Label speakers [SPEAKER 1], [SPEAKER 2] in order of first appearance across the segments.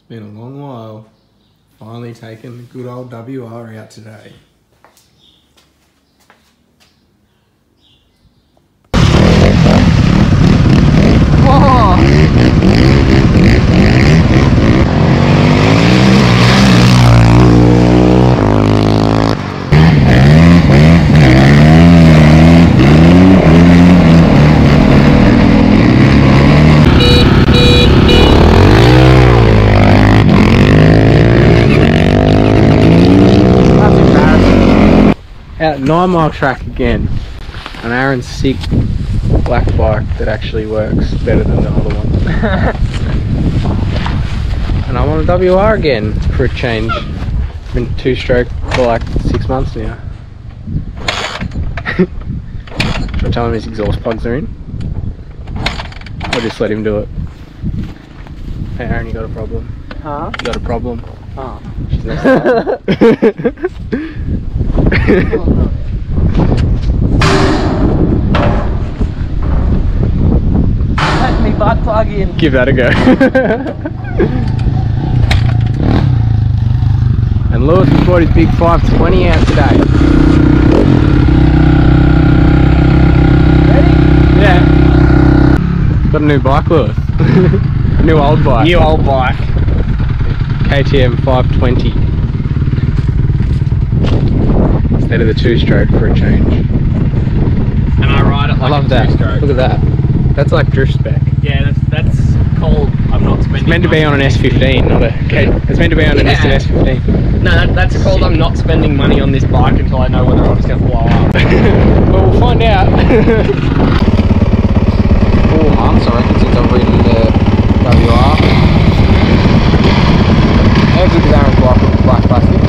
[SPEAKER 1] Been a long while. Finally taken the good old WR out today. Out 9 Mile track again. An Aaron's sick black bike that actually works better than the other one. And I'm on a WR again for a change. Been 2-stroke for like 6 months now. Should I tell him his exhaust plugs are in? Or just let him do it? Hey Aaron, you got a problem?
[SPEAKER 2] Huh?
[SPEAKER 1] You got a problem?
[SPEAKER 2] Oh.
[SPEAKER 1] She's next to
[SPEAKER 2] Let me butt plug in.
[SPEAKER 1] Give that a go. And Lewis has brought his big 520 out today.
[SPEAKER 2] Ready?
[SPEAKER 1] Yeah. Got a new bike, Lewis. New old bike.
[SPEAKER 2] New old bike.
[SPEAKER 1] KTM 520. Instead of the 2-stroke for a change.
[SPEAKER 2] And I ride it like
[SPEAKER 1] I love
[SPEAKER 2] a
[SPEAKER 1] that.
[SPEAKER 2] 2-stroke.
[SPEAKER 1] Look at that. That's like drift spec.
[SPEAKER 2] Yeah, that's called I'm not spending.
[SPEAKER 1] It's meant to be on an S15, not a K. It's meant to be on an S15.
[SPEAKER 2] No, that's called I'm not spending money on this bike until I know whether or not it's going to blow up.
[SPEAKER 1] Well, we'll find out.
[SPEAKER 3] 4 months, I reckon, since I've ridden the WR. How good is Aaron's bike with black plastics?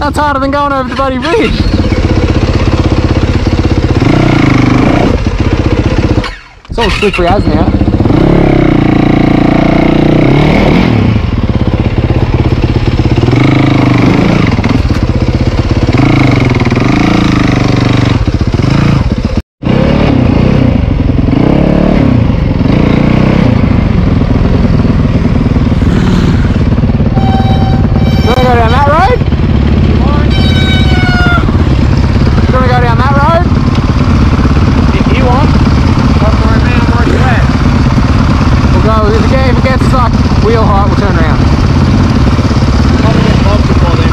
[SPEAKER 1] That's harder than going over the bloody bridge. It's all slippery as now. Wheel height, we'll turn around.
[SPEAKER 2] Probably get Bob before then.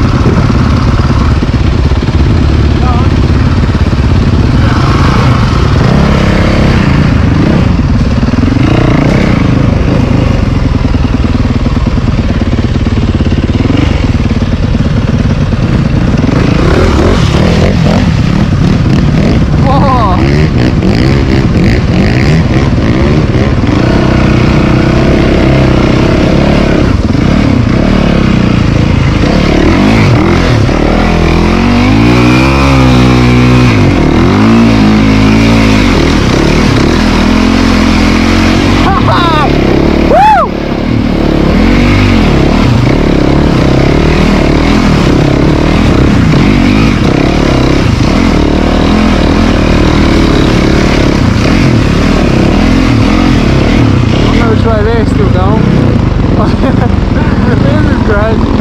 [SPEAKER 2] They're still going. This is crazy.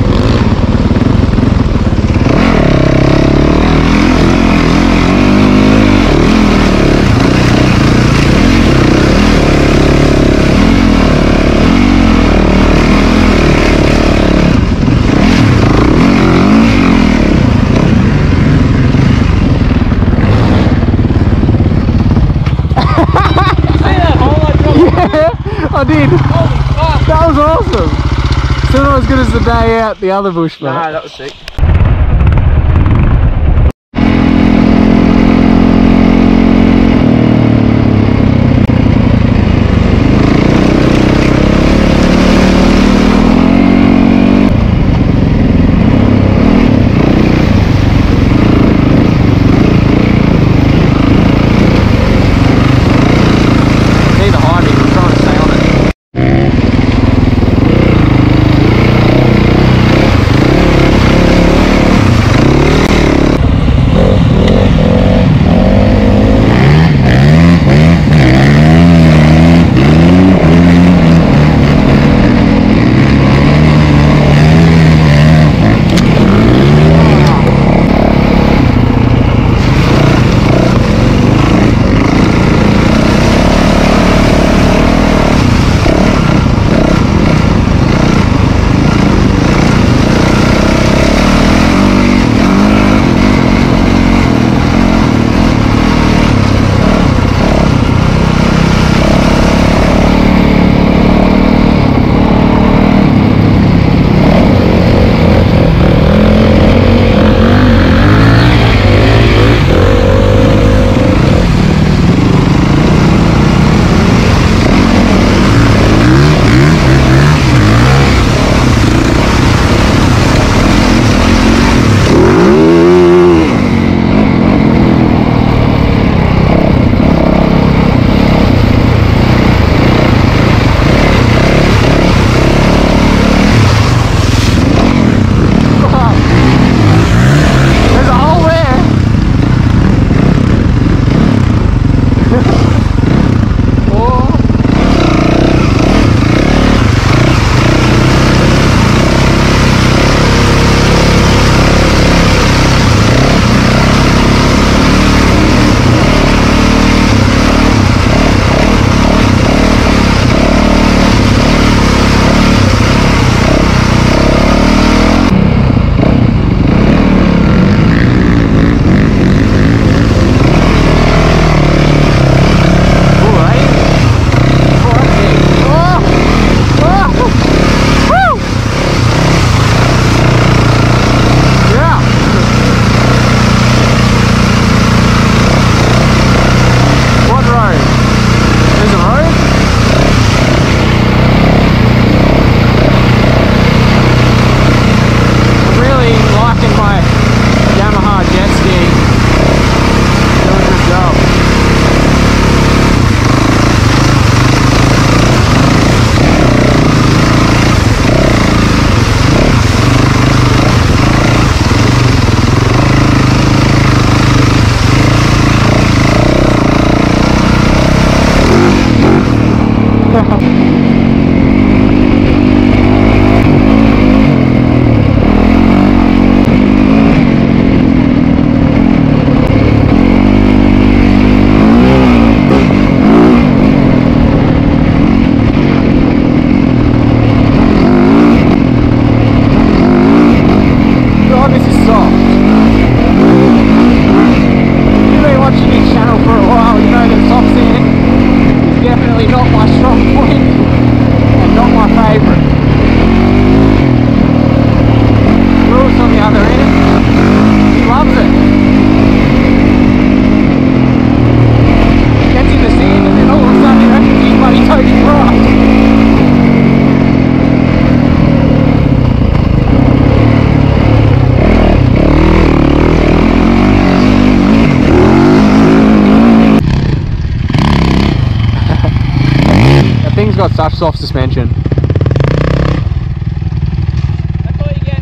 [SPEAKER 2] I did. Holy fuck.
[SPEAKER 1] That was awesome. Still not as good as the day out the other bush, mate.
[SPEAKER 2] Nah, that was sick.
[SPEAKER 1] got such soft suspension.
[SPEAKER 2] That's all you get.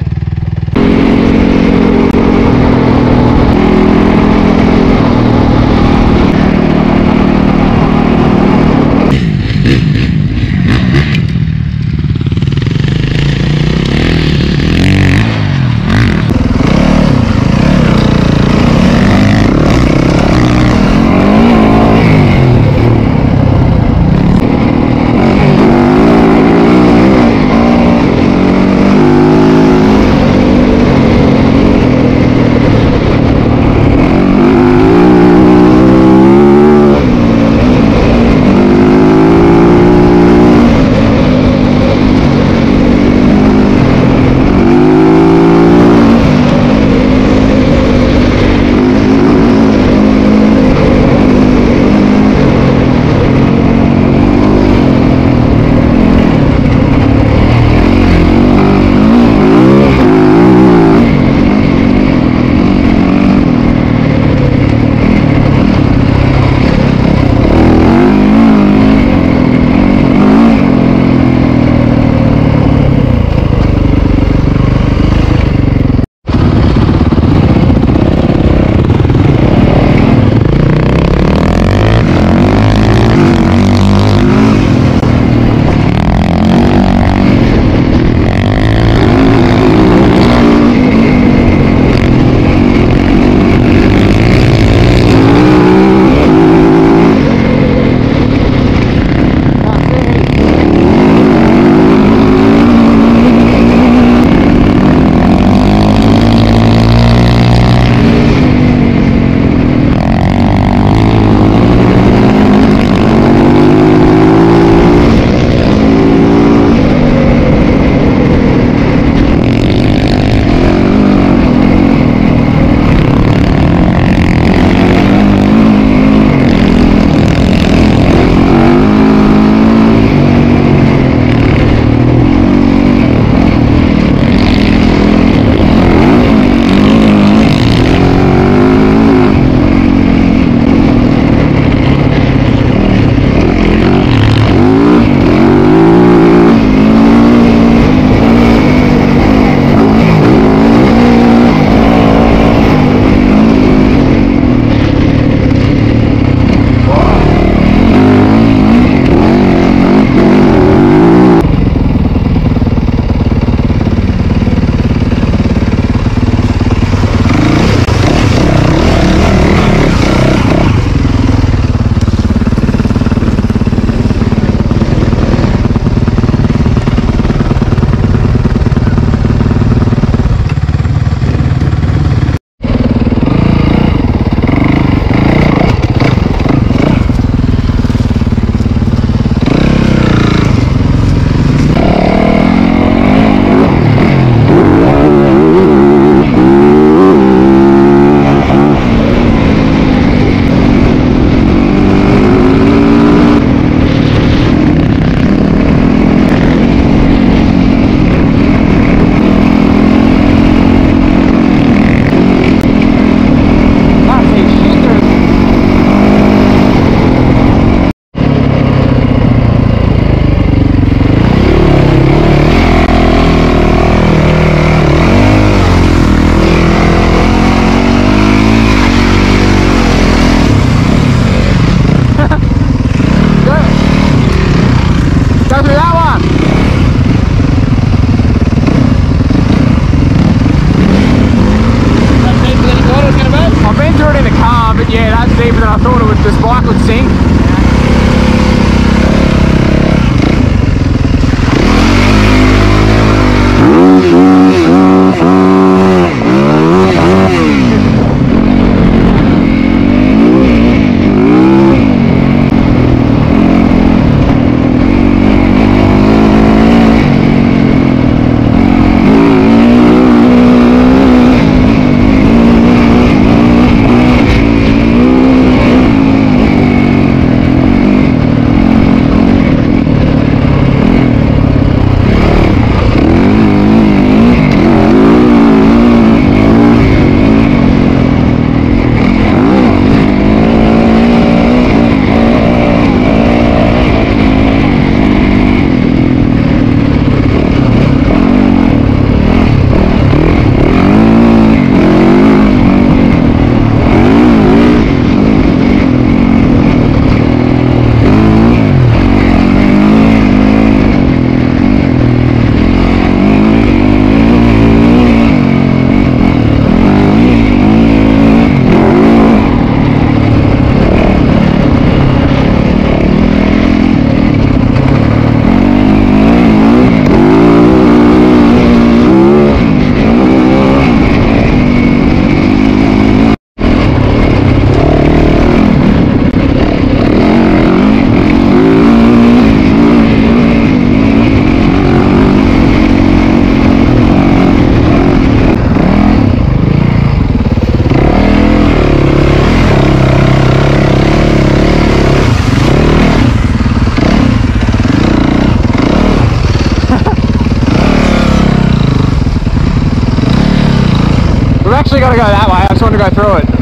[SPEAKER 2] actually got to go that way. I just want to go through it.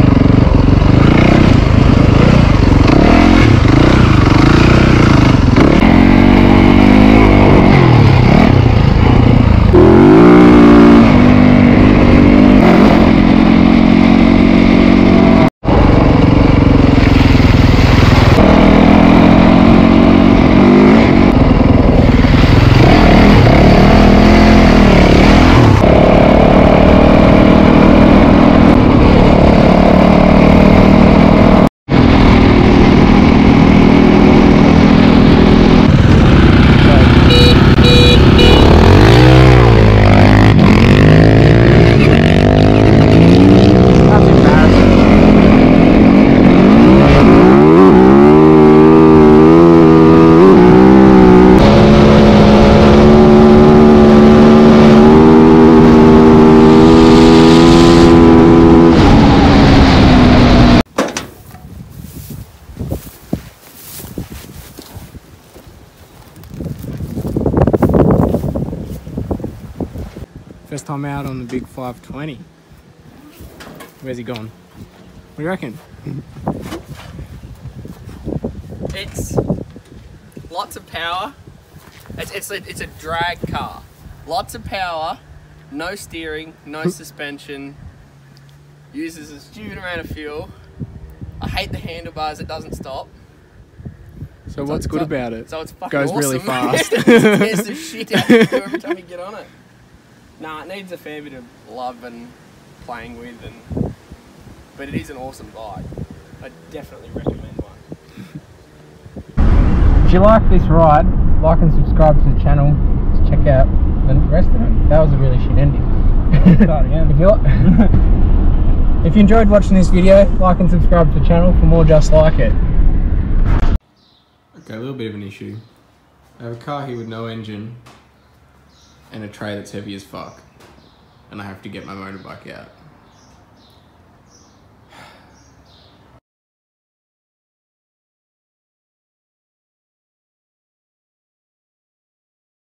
[SPEAKER 1] First time out on the big 520. Where's he gone? What do you reckon?
[SPEAKER 2] It's lots of power. It's a drag car. Lots of power, no steering, no suspension. Uses a stupid amount of fuel. I hate the handlebars, it doesn't stop.
[SPEAKER 1] So what's good about it?
[SPEAKER 2] So it's fucking
[SPEAKER 1] goes
[SPEAKER 2] awesome.
[SPEAKER 1] really fast.
[SPEAKER 2] It scares the shit out of you every time you get on it. Nah, it needs a fair bit of love and playing with, but it is an awesome bike. I definitely recommend one.
[SPEAKER 1] If you like this ride, like and subscribe to the channel. Let's check out the rest of them. That was a really shit ending.
[SPEAKER 2] Start again.
[SPEAKER 1] If you enjoyed watching this video, like and subscribe to the channel for more just like it. Okay, a little bit of an issue. I have a car here with no engine and a tray that's heavy as fuck, and I have to get my motorbike out.